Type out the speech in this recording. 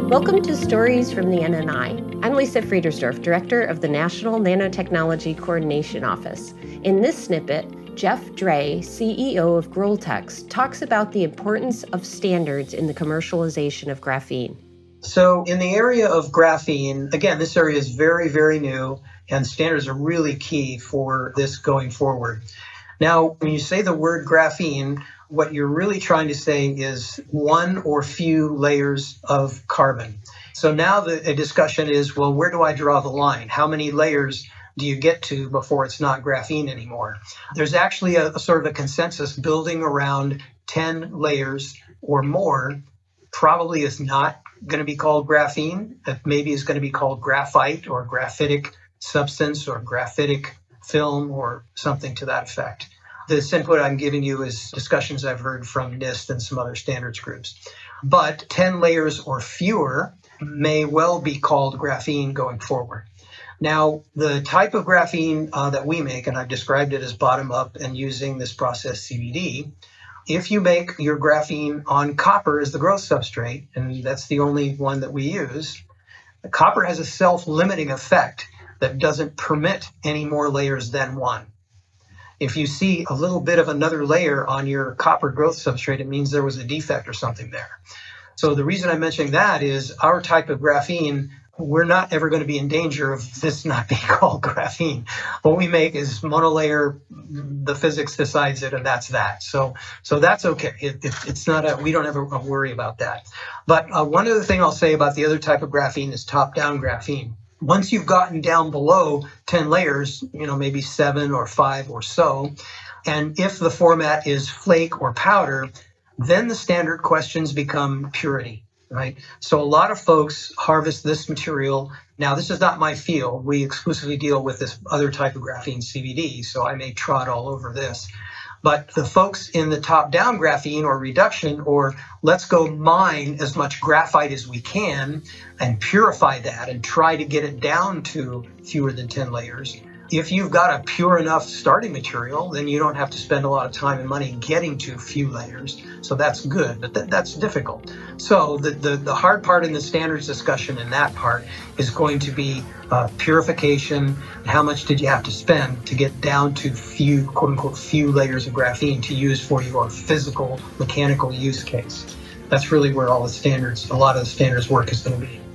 Welcome to Stories from the NNI. I'm Lisa Friedersdorf, Director of the National Nanotechnology Coordination Office. In this snippet, Jeff Dray, CEO of Groltex, talks about the importance of standards in the commercialization of graphene. So in the area of graphene, again, this area is very, very new, and standards are really key for this going forward. Now, when you say the word graphene, what you're really trying to say is one or few layers of carbon. So now the discussion is, well, where do I draw the line? How many layers do you get to before it's not graphene anymore? There's actually a sort of a consensus building around 10 layers or more probably is not going to be called graphene. That maybe is going to be called graphite or graphitic substance or graphitic film or something to that effect. This input I'm giving you is discussions I've heard from NIST and some other standards groups. But 10 layers or fewer may well be called graphene going forward. Now, the type of graphene that we make, and I've described it as bottom up and using this process CVD, if you make your graphene on copper as the growth substrate, and that's the only one that we use, the copper has a self-limiting effect that doesn't permit any more layers than one. If you see a little bit of another layer on your copper growth substrate, it means there was a defect or something there. So the reason I'm mentioning that is our type of graphene, we're not ever going to be in danger of this not being called graphene. What we make is monolayer, the physics decides it, and that's that. So that's okay. It's not we don't ever worry about that. But one other thing I'll say about the other type of graphene is top-down graphene. Once you've gotten down below 10 layers, maybe 7 or 5 or so, and if the format is flake or powder, then the standard questions become purity, right? So a lot of folks harvest this material. Now, this is not my field. We exclusively deal with this other type of graphene, CVD, so I may trot all over this. But the folks in the top-down graphene or reduction, or let's go mine as much graphite as we can and purify that and try to get it down to fewer than 10 layers. If you've got a pure enough starting material, then you don't have to spend a lot of time and money getting to few layers. So that's good, but that's difficult. So the hard part in the standards discussion in that part is going to be purification. How much did you have to spend to get down to few, quote unquote, few layers of graphene to use for your physical, mechanical use case? That's really where all the standards, a lot of the standards work is going to be.